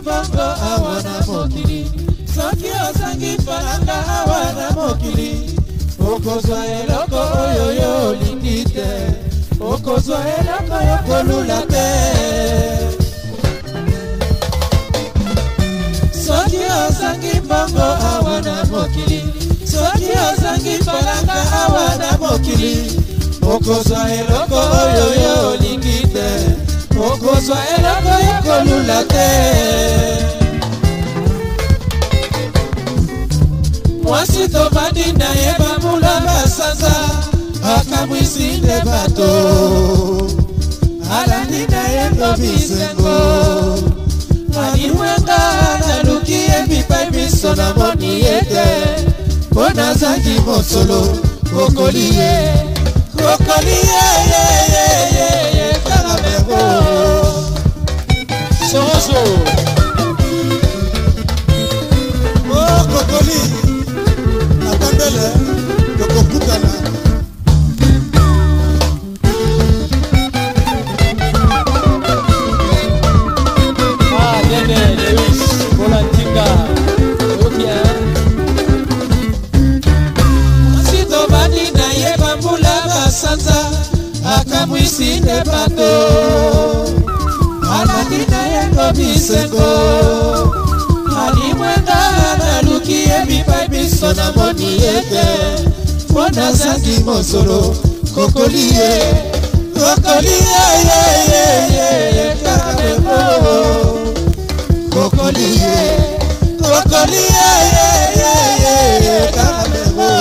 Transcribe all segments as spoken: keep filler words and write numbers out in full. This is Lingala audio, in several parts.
bongo awana mokili soki ozangi faranga awana mokili okozwa eloko oyo yo olingi te okozwa eloko yo kolula te soki ozangi bongo awana mokili soki ozangi faranga awana mokili okozwa eloko oyo yo olingi te okozwa eloko yo kolula te mwasi tobandi na ye bamula basanza akamwisi nde bato alandi na ye lobisengo animwenga naluki ebipai biso namoni ye te mpo nazangi mosolo kokoli ye kokoli ye ye ye ye ye karamego soso oh kokoli atandele kokokutana ah nene Lewis Bolantinga okia sito badi na ye bambula basanza akamwisi ne bato alandi na ye lobisengo alimwenga naluki ebipai biso namoni ye te mpo nazangi mosolo kokoli ye kokoli ye ye ye ye ye karamego kokoli ye kokoli ye ye ye ye ye karamego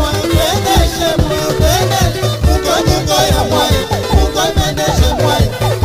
Chez moi,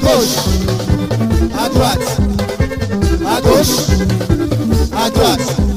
gauche, à droite, à gauche, à droite.